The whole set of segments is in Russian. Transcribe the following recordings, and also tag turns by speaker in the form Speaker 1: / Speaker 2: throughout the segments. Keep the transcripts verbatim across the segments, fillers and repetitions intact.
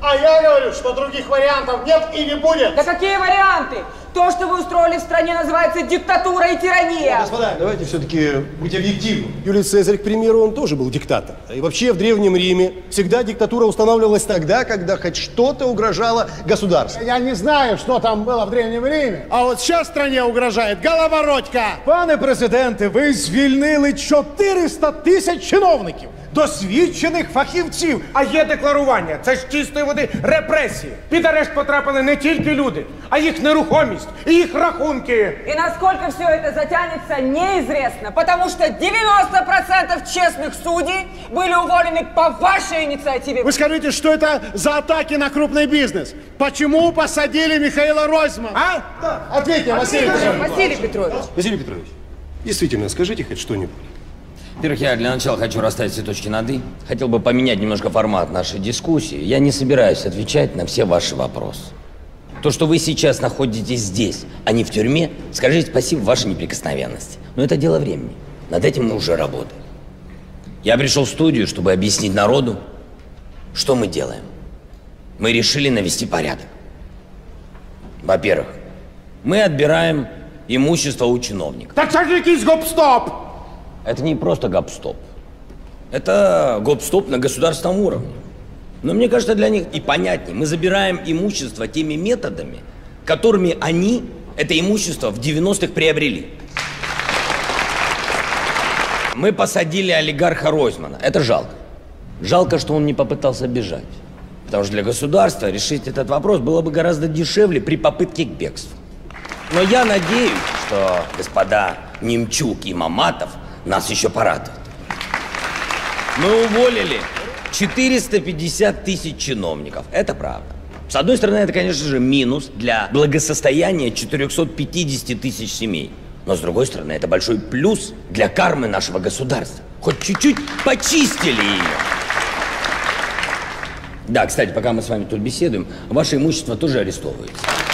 Speaker 1: А я говорю, что других вариантов нет и не будет.
Speaker 2: Да какие варианты? То, что вы устроили в стране, называется диктатура и тирания.
Speaker 3: Господа, давайте все-таки быть объективным. Юлий Цезарь, к примеру, он тоже был диктатор. И вообще в Древнем Риме всегда диктатура устанавливалась тогда, когда хоть что-то угрожало государству.
Speaker 1: Я не знаю, что там было в Древнем Риме. А вот сейчас стране угрожает головородька.
Speaker 4: Пане президенте, ви звільнили чотириста тисяч чиновників, досвідчених фахівців. А є декларування. Це ж чистої води репресії. Під арешт потрапили не тільки люди, а їх нерухомість і їх рахунки.
Speaker 2: И насколько все это затянется, неизвестно, потому что девяносто процентов честных судей были уволены по вашей инициативе.
Speaker 1: Вы скажите, что это за атаки на крупный бизнес? Почему посадили Михаила Ройзмана?
Speaker 4: А?
Speaker 1: Да. Ответьте, Василий Петрович.
Speaker 2: Василий Петрович.
Speaker 3: Василий Петрович, действительно, скажите хоть что-нибудь.
Speaker 5: Во-первых, я для начала хочу расставить все точки над «и». Хотел бы поменять немножко формат нашей дискуссии. Я не собираюсь отвечать на все ваши вопросы. То, что вы сейчас находитесь здесь, а не в тюрьме, скажите спасибо вашей неприкосновенности. Но это дело времени. Над этим мы уже работаем. Я пришел в студию, чтобы объяснить народу, что мы делаем. Мы решили навести порядок. Во-первых, мы отбираем имущество у чиновников.
Speaker 4: Так це ж якийсь гоп-стоп.
Speaker 5: Это не просто гоп-стоп. Это гоп-стоп на государственном уровне. Но мне кажется, для них и понятнее. Мы забираем имущество теми методами, которыми они это имущество в девяностых приобрели. Мы посадили олигарха Ройзмана. Это жалко. Жалко, что он не попытался бежать. Потому что для государства решить этот вопрос было бы гораздо дешевле при попытке к бегству. Но я надеюсь, что господа Немчук и Маматов нас еще порадуют. Мы уволили четыреста пятьдесят тысяч чиновников. Это правда. С одной стороны, это, конечно же, минус для благосостояния четырехсот пятидесяти тысяч семей. Но с другой стороны, это большой плюс для кармы нашего государства. Хоть чуть-чуть почистили ее. Да, кстати, пока мы с вами тут беседуем, ваше имущество тоже арестовывается.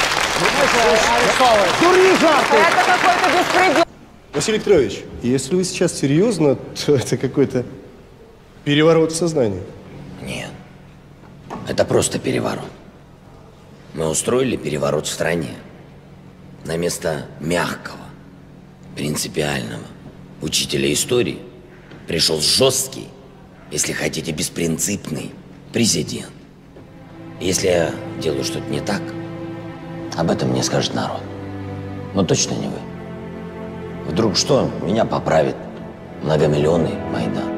Speaker 2: Это какой-то беспредел.
Speaker 3: Василий Петрович, если вы сейчас серьезно, то это какой-то переворот в сознании.
Speaker 5: Нет, это просто переворот. Мы устроили переворот в стране. На место мягкого, принципиального учителя истории пришел жесткий, если хотите, беспринципный президент. Если я делаю что-то не так, об этом мне скажет народ. Но точно не вы. Вдруг что, меня поправит многомиллионный Майдан.